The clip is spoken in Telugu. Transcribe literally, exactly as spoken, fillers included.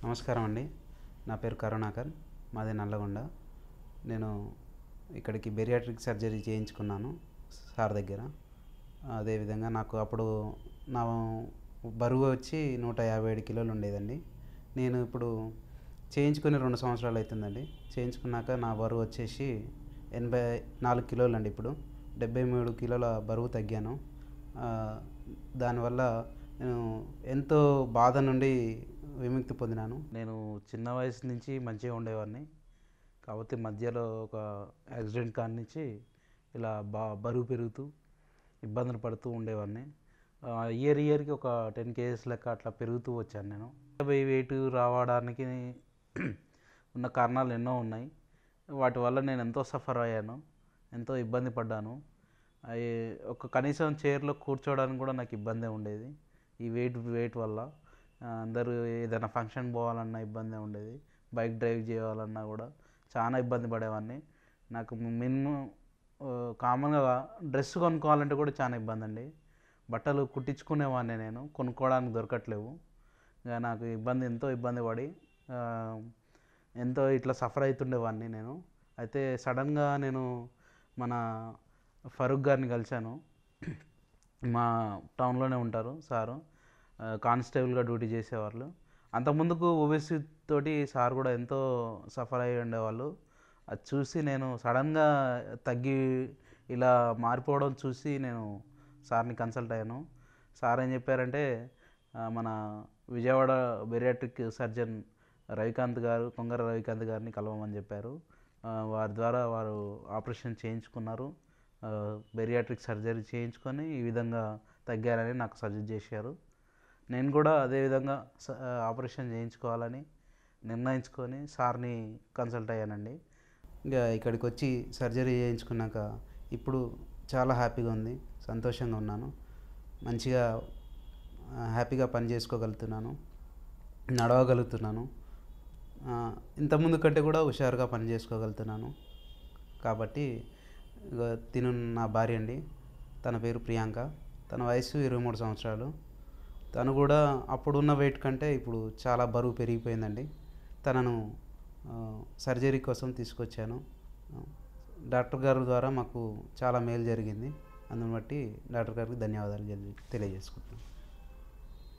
నమస్కారం అండి. నా పేరు కరుణాకర్, మాది నల్లగొండ. నేను ఇక్కడికి బెరియాట్రిక్ సర్జరీ చేయించుకున్నాను సార్ దగ్గర. అదేవిధంగా నాకు అప్పుడు నా బరువు వచ్చి నూట యాభై ఏడు కిలోలు ఉండేదండి. నేను ఇప్పుడు చేయించుకుని రెండు సంవత్సరాలు అవుతుందండి. చేయించుకున్నాక నా బరువు వచ్చేసి ఎనభై నాలుగు కిలోలు అండి. ఇప్పుడు డెబ్బై మూడు కిలోల బరువు తగ్గాను. దానివల్ల నేను ఎంతో బాధ నుండి విముక్తి పొందినాను. నేను చిన్న వయసు నుంచి మంచిగా ఉండేవాడిని, కాకపోతే మధ్యలో ఒక యాక్సిడెంట్ కాడి నుంచి ఇలా బా బరువు పెరుగుతూ ఇబ్బందులు పడుతూ ఉండేవాడిని. ఇయర్ ఇయర్కి ఒక టెన్ కేజెస్ లెక్క అట్లా పెరుగుతూ వచ్చాను. నేను యాభై వెయిట్ రావడానికి ఉన్న కారణాలు ఎన్నో ఉన్నాయి. వాటి వల్ల నేను ఎంతో సఫర్ అయ్యాను, ఎంతో ఇబ్బంది పడ్డాను. అవి ఒక కనీసం చైర్లో కూర్చోవడానికి కూడా నాకు ఇబ్బందే ఉండేది ఈ వెయిట్ వెయిట్ వల్ల. అందరూ ఏదైనా ఫంక్షన్ పోవాలన్నా ఇబ్బంది ఉండేది, బైక్ డ్రైవ్ చేయాలన్నా కూడా చాలా ఇబ్బంది పడేవాడిని. నాకు మినిమం కామన్గా డ్రెస్ కొనుక్కోవాలంటే కూడా చాలా ఇబ్బంది అండి. బట్టలు కుట్టించుకునేవాడిని, నేను కొనుక్కోవడానికి దొరకట్లేవు. ఇక నాకు ఇబ్బంది ఎంతో ఇబ్బంది పడి ఎంతో ఇట్లా సఫర్ అవుతుండేవాడిని నేను. అయితే సడన్గా నేను మన ఫరూక్ గారిని కలిశాను. మా టౌన్లోనే ఉంటారు సారు, కానిస్టేబుల్గా డ్యూటీ చేసేవాళ్ళు. అంతకుముందుకు ఓబెసిటీ తోటి సార్ కూడా ఎంతో సఫర్ అయ్యి ఉండేవాళ్ళు. అది చూసి నేను సడన్గా తగ్గి ఇలా మారిపోవడం చూసి నేను సార్ని కన్సల్ట్ అయ్యాను. సార్ ఏం చెప్పారంటే, మన విజయవాడ బెరియాట్రిక్ సర్జన్ రవికాంత్ గారు, కొంగర రవికాంత్ గారిని కలవమని చెప్పారు. వారి ద్వారా వారు ఆపరేషన్ చేయించుకున్నారు. బెరియాట్రిక్ సర్జరీ చేయించుకొని ఈ విధంగా తగ్గారని నాకు సజెస్ట్ చేశారు. నేను కూడా అదేవిధంగా ఆపరేషన్ చేయించుకోవాలని నిర్ణయించుకొని సార్ని కన్సల్ట్ అయ్యానండి. ఇంకా ఇక్కడికి వచ్చి సర్జరీ చేయించుకున్నాక ఇప్పుడు చాలా హ్యాపీగా ఉంది, సంతోషంగా ఉన్నాను. మంచిగా హ్యాపీగా పని చేసుకోగలుగుతున్నాను, నడవగలుగుతున్నాను. ఇంతకుముందు కంటే కూడా హుషారుగా పని చేసుకోగలుగుతున్నాను. కాబట్టి తిను నా భార్య అండి. తన పేరు ప్రియాంక. తన వయసు ఇరవై మూడు సంవత్సరాలు. తను కూడా అప్పుడున్న వెయిట్ కంటే ఇప్పుడు చాలా బరువు పెరిగిపోయిందండి. తనను సర్జరీ కోసం తీసుకొచ్చాను. డాక్టర్ గారి ద్వారా మాకు చాలా మేలు జరిగింది. అందుని బట్టి డాక్టర్ గారికి ధన్యవాదాలు తెలియజేసుకుంటున్నాను.